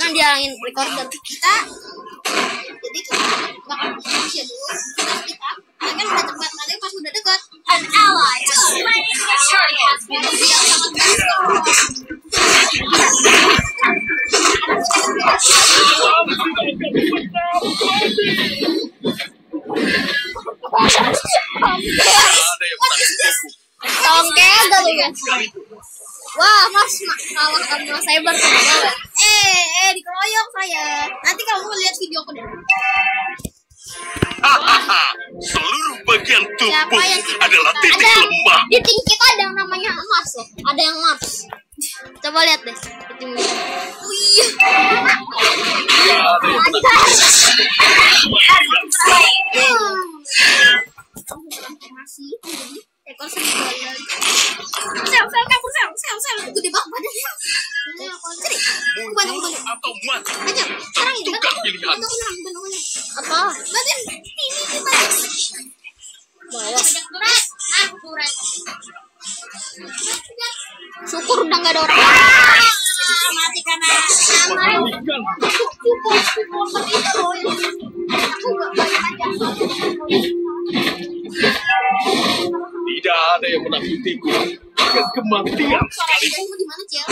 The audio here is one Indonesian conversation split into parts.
jangan dihalangin recorder kita. Jadi kita bakal berusia dulu. Kita kan udah cepat, nanti pas udah dekat. An ally has slain the turret has been Tongkel dulu ya. Wah, mas kalah sama cyber banget. Dikeroyok saya. Nanti kamu lihat video aku deh. Seluruh bagian tubuh yang adalah titik lemah. Di tim kita ada yang namanya Mars loh. Ada yang Mars. Coba lihat deh. Oh iya. Transformasi ekor serigala. Sel kabur sel gede banget badannya. Sini. Bantu. Atau mati. Ayo, serang ini. Tukar pilihan. Bantu. Apa? Bantuin. Ini bantu. Bawa. Turet. Syukur udah nggak ada orang. Mati karena Tidak ada yang menakutiku. Kematian sekali. Kamu di mana, Cel?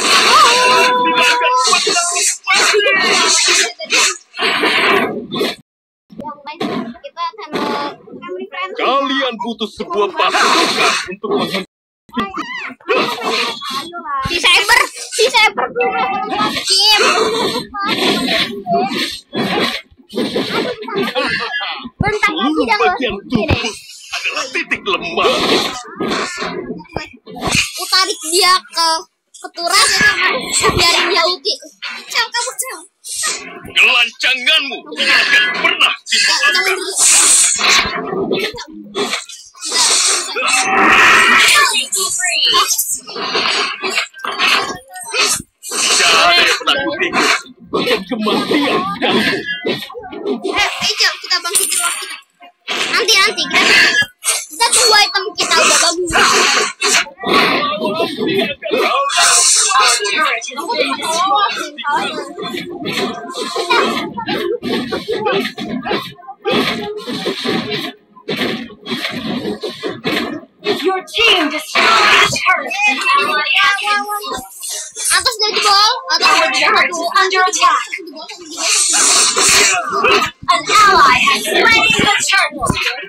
Kita family friend. Kalian butuh sebuah pasukan untuk menghentikan. Si cyber Kim. Bentar lagi Seluruh dah bagian tubuh adalah titik lemah. Tarik dia ke keturas biarin dia ulti. Cel kabur Cel. Kelancanganmu tidak akan pernah dimaafkan. Tidak ada yang menakutiku. Kematian sekali. Cel, kita bangkitin waktu kita. Nanti kita tunggu item kita udah bagus. Your team destroyed the turret. Atas dari bawah, Our turret is under attack. An ally has slain the turtle.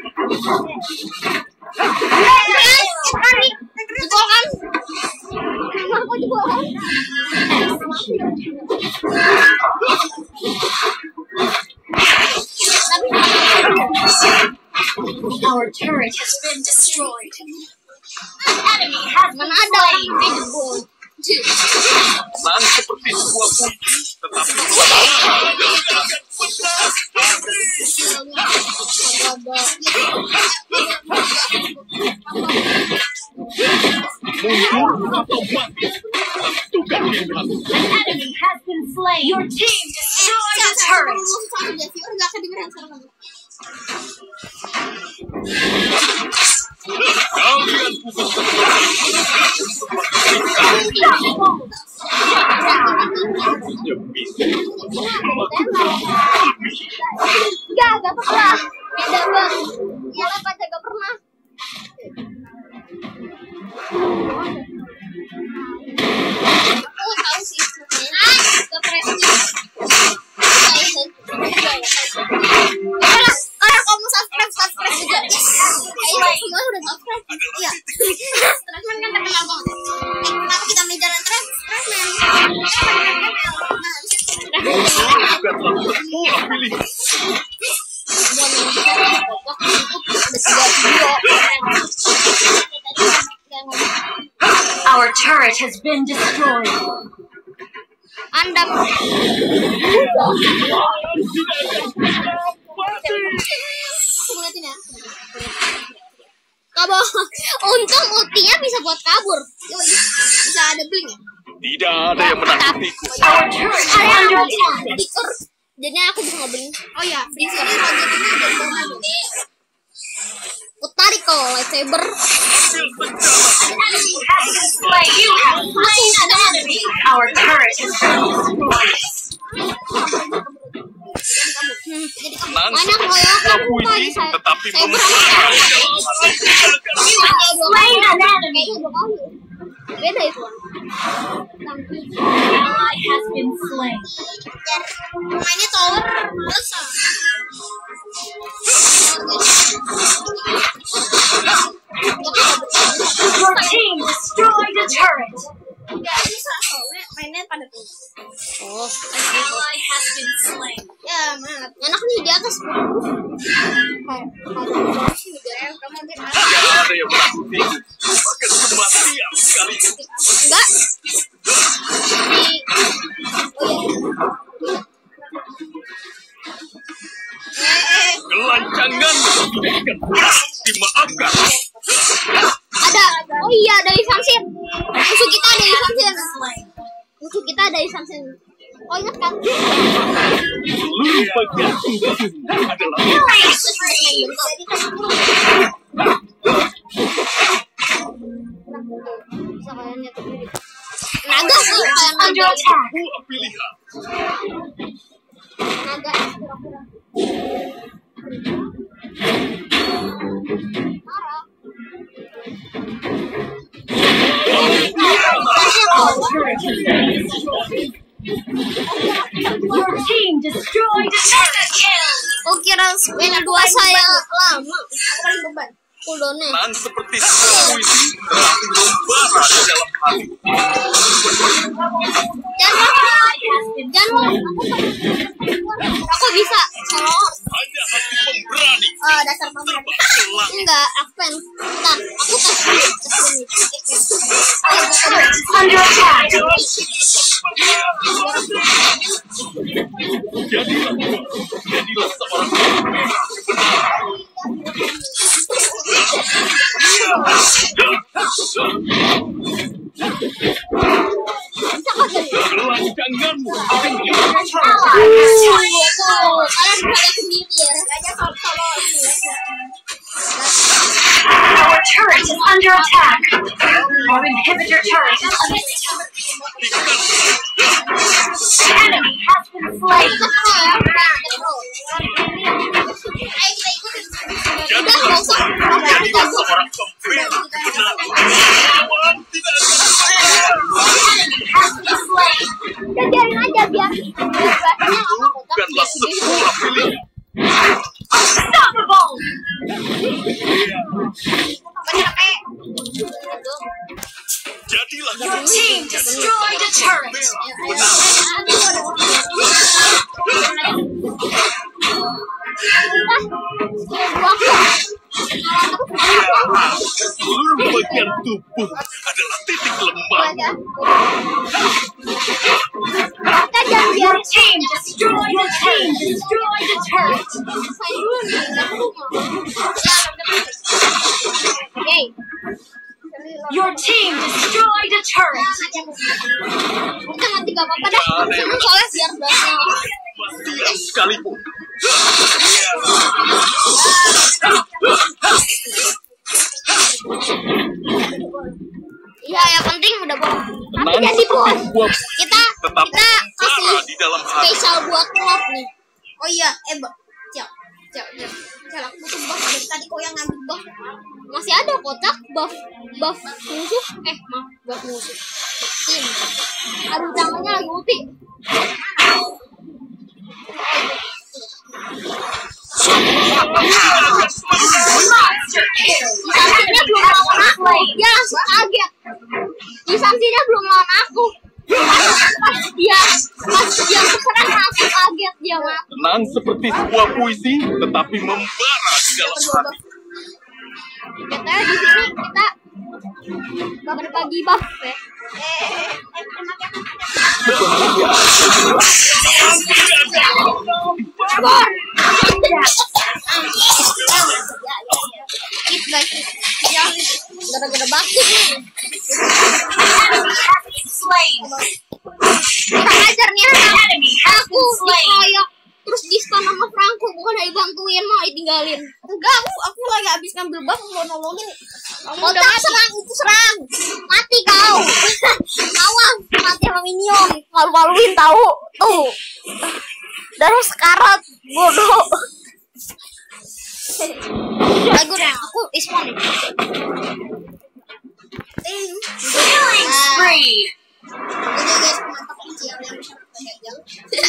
Jebol kan? Kenapa kok jebol kan? Our turret has been destroyed. An enemy has been Mana ada orang slain. yang jebol? Sang seperti sebuah kunci, tetapi mundur atau mati. Tukar pilihan. An enemy has been slain. Your team destroyed the turret. Nggak kedengeran suara kamu. Kalian putus Gak pernah. Beda banget. Ya apa aja gak pernah. Aku tahu sih sebenarnya. Orang kamu subscribe juga. Ayo semua udah subscribe. Iya. Trashman kan terkenal banget. Kenapa kita main jalan Trashman? juga telah berbuah pilihan. Our turret has been destroyed. Anda kabur. Untung ultinya bisa buat kabur. Yoi. Bisa ada blink ya? Tidak ada yang menakutiku. Our turret is under attack. Dikur. Jadi aku bisa ngeblink. Oh ya, di sini rozetnya ada di Tarik kok lightsaber. An enemy has been slain. You have slain an enemy. Our turret has been destroyed. tetapi membara di dalam hati. Slain an enemy. Beda itu. An ally has been slain. Mainnya tower terus. Your team destroyed a turret. Gak bisa soalnya mainnya pada terus. An ally has been slain. Ya mana? Enak nih di atas. Kalau sih udah kamu Tidak ada yang berhenti. Bahkan kematian sekali. enggak. Kelancangan tidak akan dimaafkan. Ada. Oh iya, ada Isamsin. Musuh kita ada Isamsin. Musuh kita ada Isamsin. Oh ingat kan? Seluruh bagian tubuh adalah naga sih kayak Under naga. attack. buah pilihan. Naga kira-kira. Your team destroyed a turret. Oh kira spin 2 saya lama. Paling beban. Cooldownnya. Tenang seperti sebuah puisi tetapi membara di dalam hati. Jangan aku bisa solo. Hanya hati pemberani. Dasar pemberani. Terbang Enggak, aku pengen. Bentar, aku tes Under attack. Jadilah seorang pemimpin kelancanganmu akan kalian bisa lihat sendiri ya. Kayaknya solo ini ya. Our turret is under attack. Our inhibitor turret is under attack. The enemy has been slain. jadilah seorang pemimpin benar. Lawan tidak Udah biarin aja biar beratnya bukanlah sebuah pilihan. Unstoppable. Jadilah Your team destroyed a turret. seluruh bagian tubuh adalah titik lemah. Your team destroyed a turret. Your team destroyed a turret. Kita nanti gak apa-apa dah. Soalnya biar beratnya. Kematian sekalipun. Iya, yang penting udah bos. Tapi Tenang jadi bos. seperti sebuah Kita tetap kasih membara di dalam hati. spesial buat klub nih. Oh iya, Cel, aku butuh buff dari tadi kok yang ngambil buff. Masih ada kotak buff musuh. Buff musuh. Tim. Aduh, tangannya lagi ulti. Monster kill. Samsinya belum lawan aku. Dia langsung kaget. Samsinya belum lawan aku. Pas dia keserang langsung kaget dia mah. Tenang seperti sebuah puisi, tetapi membara di dalam hati. Katanya di sini kita gak berbagi buff ya. Bor. Hit guys, yang gara-gara bakti nih. Kita ajar nih aku dikeroyok terus diskon sama Franco, bukan dibantuin mau ditinggalin. Enggak, aku lagi habis ngambil buff mau nolongin. Kotak serang itu serang. Mati kau. Awas mati sama minion. Malu-maluin tahu. Tuh. Dari sekarat bodoh. Aku Ismon. Killing spree. Ini guys, mantap nih yang bisa gagal.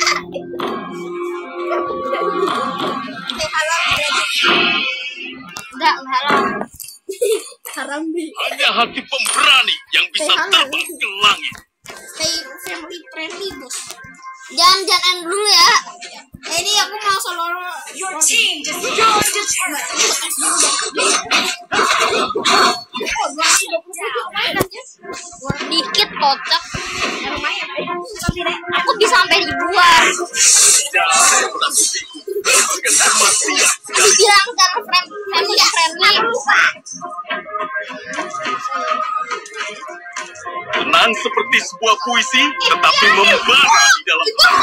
Halal enggak halal. Haram bi. Hanya hati pemberani yang bisa terbang ke langit. Stay family friendly bos. Jangan end dulu ya. Ini aku mau solo. Your team destroyed the turret. Dikit kocak. Aku bisa sampai ribuan. Bilang kan family friendly. Tenang seperti sebuah puisi, tetapi membara di dalam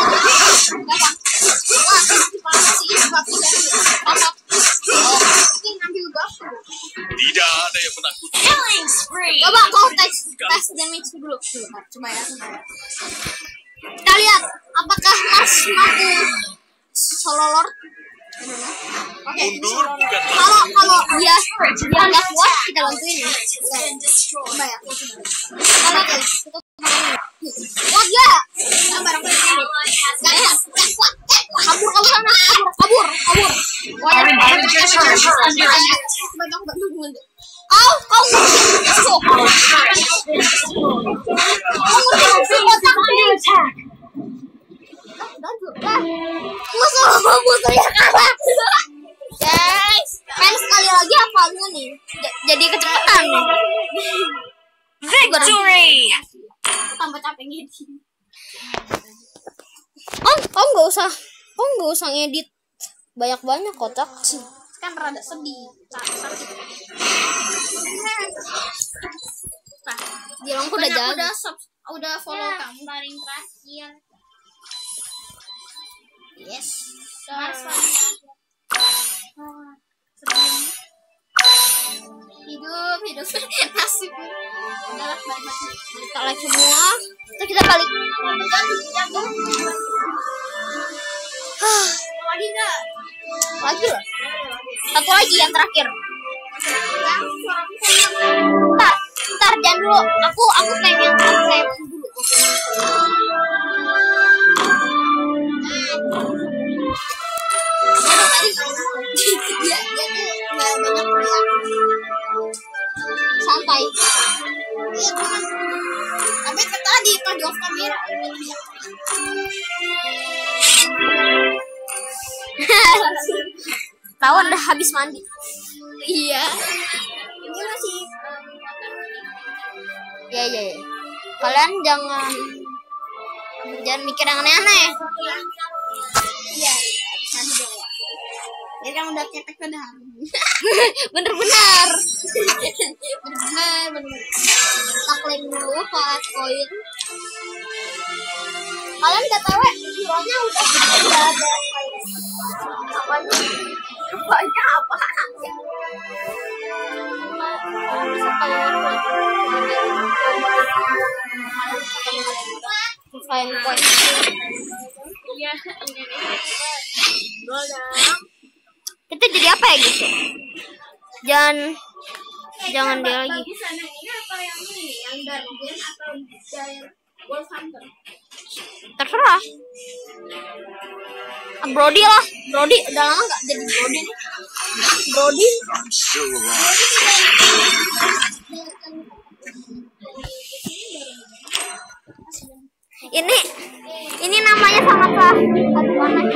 tidak ada yang menakutkan. Killing spree. Coba kau tes damage dulu. Coba ya. Kita lihat apakah Mas mampu solo lord. Oke. Mundur bukan Kalau dia nggak kuat kita bantuin ya. Coba ya. Kalau guys, kita kuat ya. Barang kuat. Kabur sana. Kabur. Our inhibitor turret is under attack. Kau masuk. Under attack. Musuhnya kalah. Guys, main sekali lagi apanya nih? Jadi kecepatan nih. Victory. Tambah capek ngedit. Om nggak usah ngedit banyak kotak sih. Kan rada sedih, sakit. Nah, Jilongku udah jaga. Udah follow kamu paling terakhir. Yes. Hidup nasib. Udah balik. Kita like semua. Kita balik. Lagi enggak? Lagi lah. Satu lagi yang terakhir. Ntar jangan dulu. Aku pengen dulu. Dia tuh nggak banyak teriak, santai. Tapi tadi pas di off kamera tahu udah habis mandi. Iya. Ini masih. Ya. Kalian jangan mikir yang aneh-aneh. Iya. Jadi kan udah cetek udah. Bener-bener. Kita klaim dulu pas koin. Kalian BTW hero-nya udah ada apanya? Banyak apa? Kain koin. Iya, kita jadi apa ya gitu? Jangan dia lagi. Ini apa yang ini? Yang Guardian atau Wolf Hunter? Terserah. Brody lah. Brody udah lama nggak jadi Brody. Brody. Ini namanya sangatlah aneh.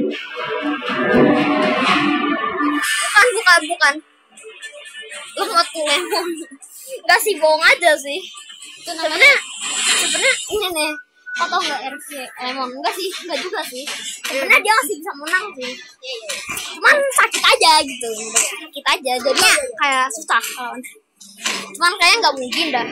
Bukan. Lemot lemon. Enggak sih, bohong aja sih. Sebenarnya ini nih. Atau enggak RC lemon? Enggak sih, enggak juga sih. Sebenarnya dia masih bisa menang sih. Cuman sakit aja gitu. Sakit aja. Jadinya kayak susah lawan. Cuman kayaknya enggak mungkin dah.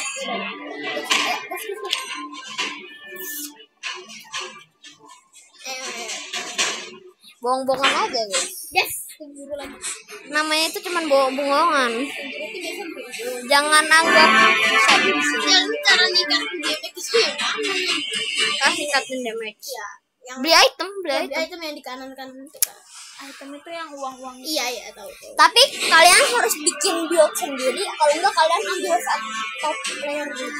Bohong-bohongan aja guys. Yes. Namanya itu cuman bohongan. Jangan anggap cara ningkatin damage kasih damage. Beli item yang di kanan kita. item itu yang uang-uang. Iya tahu. Tapi kalian harus bikin build sendiri, kalau enggak kalian ambil top player gitu.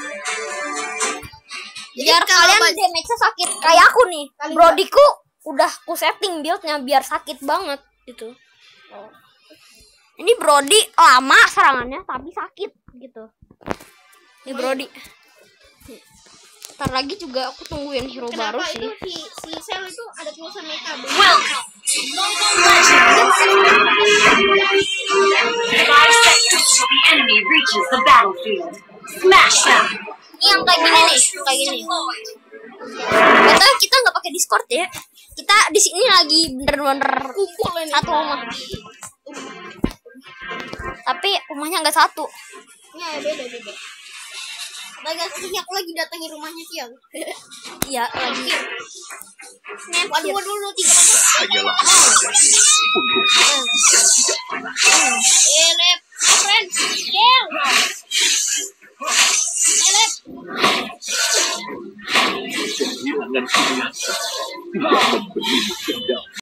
Biar kalian damage-nya sakit. Kayak aku nih, Brodiku udah ku setting build-nya biar sakit banget gitu. Ini Brody lama serangannya tapi sakit gitu. Ini Brody. Ntar lagi juga aku tungguin hero baru sih. Kenapa itu si Sel itu ada tulisan mereka? Welcome to Mobile Legends! 5 seconds till the enemy reaches the battlefield. Smash them! Ini yang kayak gini nih, kayak gini. Betul kita nggak pakai Discord ya. Kita di sini lagi bener-bener Kumpul ini. satu rumah. Tapi rumahnya nggak satu. Ya beda. Lagi aku lagi datangi rumahnya siang. Iya lagi. Waduh 3. Hanyalah Lep, friend. Kill. Lep. kehilangan kuasa tidak memberi dendam.